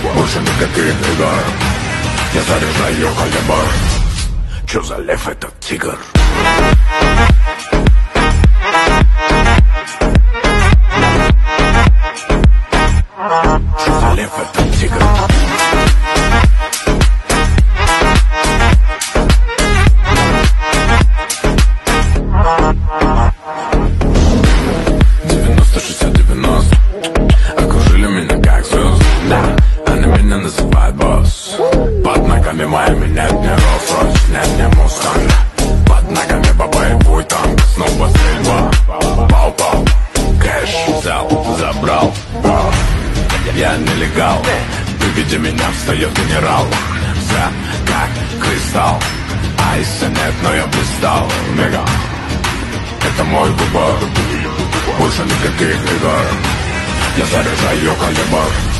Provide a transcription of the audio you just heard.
Больше никаких игр. Я заряжаю калибр. Чё за лев этот тигр? Чё за лев этот тигр? Окружили меня как звезд, да, они меня называют босс. Под ногами моими нет ни Rolls-Royce, нет ни Mustang. Под ногами боевой танк, снова стрельба. Пау-пау, кэш взял, забрал. Я нелегал, при виде меня встает генерал. Вся как кристалл, айса нет, но я блистал. Мега, это мой выбор. Больше никаких игр. Я заряжаю калибр.